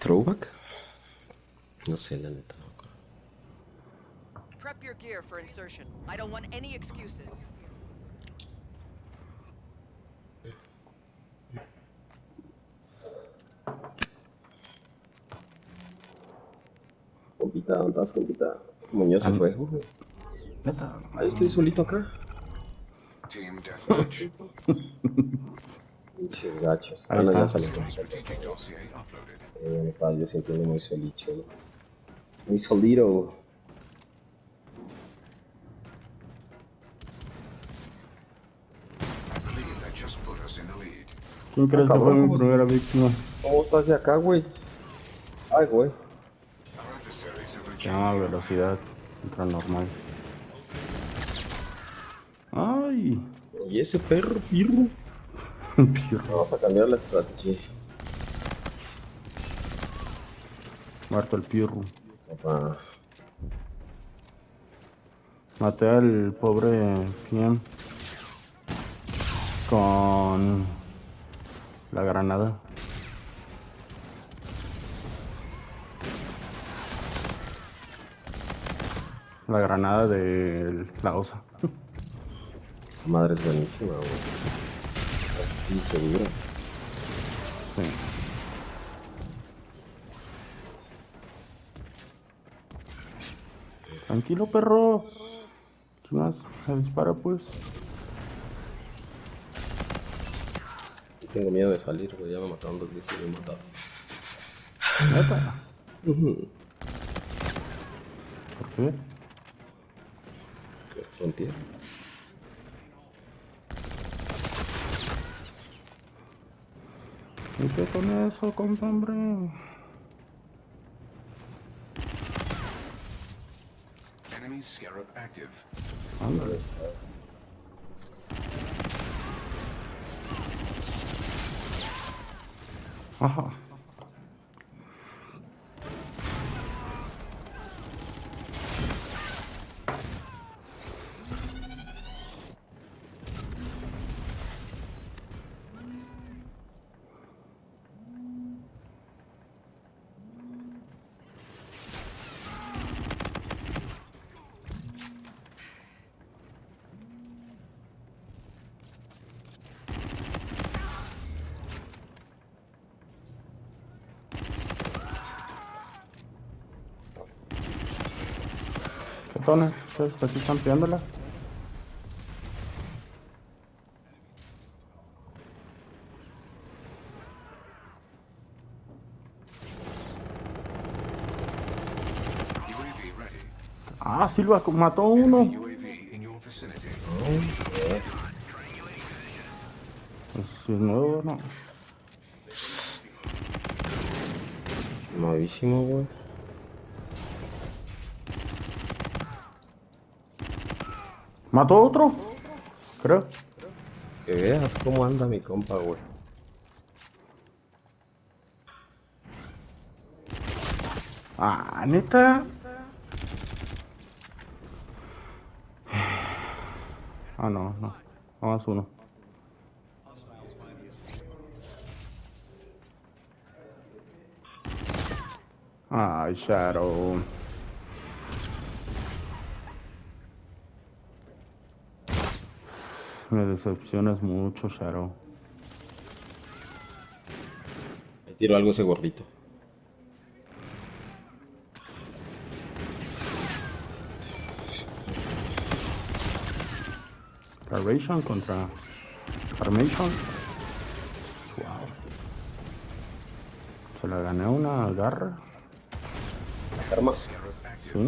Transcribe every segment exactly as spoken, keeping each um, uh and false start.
Throwback. No sé, la neta. No. Prep your gear for insertion. I don't want any excuses. Compita, ¿dónde estás, compita? Muñoz se An- fue. Uh, Neta. ahí estoy solito acá. Team Deathmatch. Pinches gachos. Ah, Ahí no, ya está. salió. Strategic dossier uploaded. Eh, me estaba yo sintiendo muy solicho. ¿No? Muy solito. I believe that just put us in the lead. ¿Quién crees Ah, que fue cabrón, mi ¿cómo- primera víctima? ¿Cómo estás de acá, güey? Ay, güey. Our adversaries have Se llama regained velocidad ultra normal. Ay. ¿Y ese perro, pirro? Pirro. Vamos a cambiar la estrategia. Muerto el pirro. Papá. Maté al pobre P M con la granada. La granada de la osa. La madre es buenísima, güey. Es muy segura. Sí. Tranquilo, perro. ¿Qué más? Se dispara, pues. Tengo miedo de salir, güey. Ya me mataron dos veces y me he matado. Neta. Ujú. ¿Por qué? ¿Qué frontera? ¿Y qué con eso, compa, hombre? enemy Scarab active. Ándale. Ajá. ¿Qué tona? ¿Ustedes aquí campeándola? U A V ready. Ah, Silva mató a uno. Enemy U A V in your vicinity. Eso sí es nuevo, ¿no? Nuevísimo, güey. ¿Mató a otro? Creo. Que veas cómo anda mi compa, güey. Ah, neta. Ah, no, no. Vamos uno. Ay, Shadow. Me decepcionas mucho, Shadow. Le tiro algo a ese gordito. Carvation contra Armation. Wow. Se la gané una garra. Karma. Scarab active. Sí. I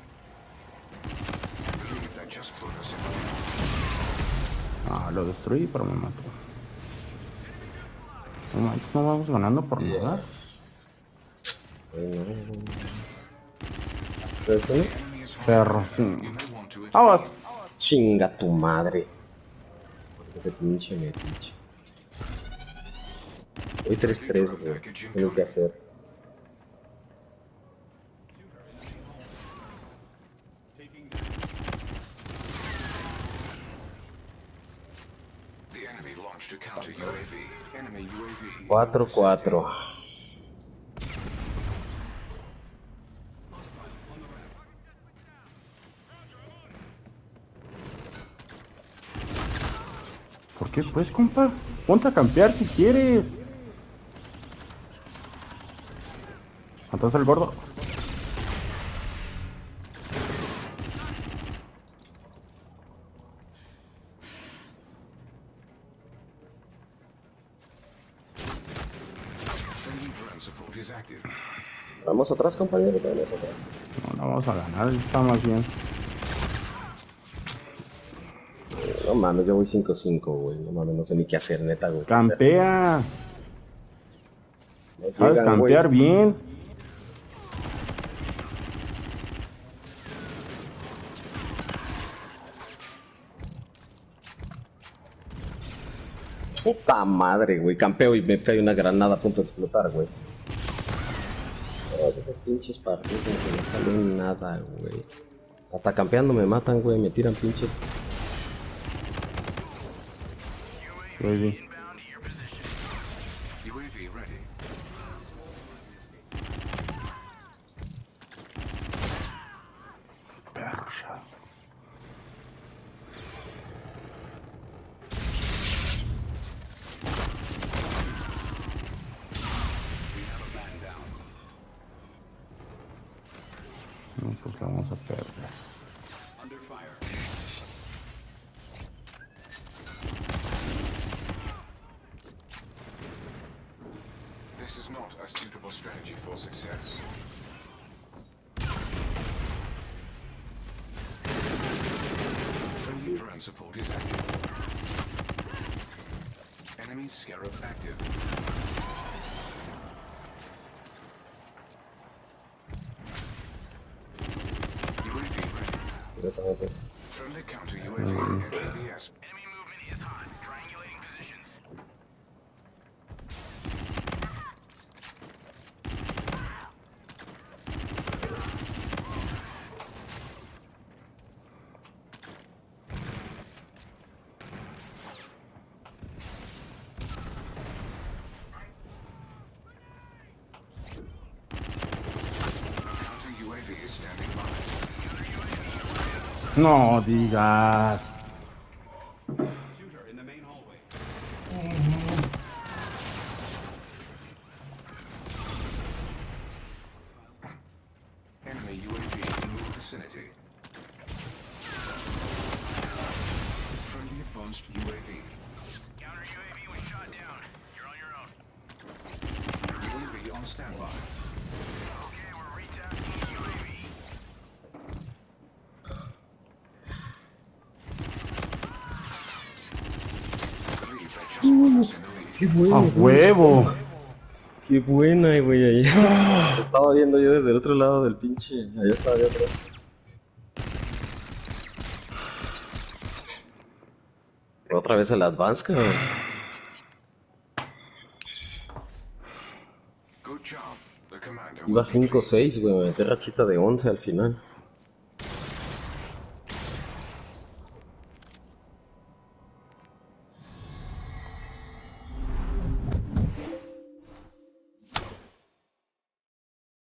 believe that just put us in the lead. Ah, lo destruí, pero me mató. No manches, no vamos ganando por Yeah. nada. Ay, no. ¿Pero esto no? Enemy is hot. Perro, sí. You may want to Aguas. Chinga tu madre. Qué pinche metiche. Hoy tres tres, güey. Tengo que hacer. The enemy launched a counter U A V. Enemy U A V. cuatro cuatro. ¿Por qué pues, compa? Ponte a campear si quieres. ¿Mataste al gordo? Friendly drone support is active. Vamos atrás, compañero, vamos atrás. No, no vamos a ganar, está más bien. No mames, yo voy cinco cinco, güey. No mames, no sé ni qué hacer, neta, güey. Campea. No Sabes llegan, güey. campear bien. Puta madre, güey. Campeo y me cae una granada a punto de explotar, güey. Todas esas pinches partidas que no salen nada, güey. Hasta campeando me matan, güey. Me tiran pinches. Pues sí. U A V ready. Perra. No, pues la vamos a perder. Under fire. This is not a suitable strategy for success. Friendly drone support is active. Enemy Scarab active. U A V ready. Directamente. Friendly counter U A V entering the S. Enemy movement is hot. Triangulating positions. Counter U A V is standing by. No digas. Shooter in the main hallway. Enemy U A V in your vicinity. Friendly advanced U A V. Counter U A V was shot down. You're on your own. U A V on standby. Okay, we're retasking U A V. Believe they just put us in the lead. Qué ¡A bueno, huevo! qué buena, güey. Ahí. Estaba viendo yo desde el otro lado del pinche. Allá estaba yo atrás. Otra vez el advance, cabrón. Good job. The commander Iba will be cinco pleased. seis, güey. Me metí rachita de once al final.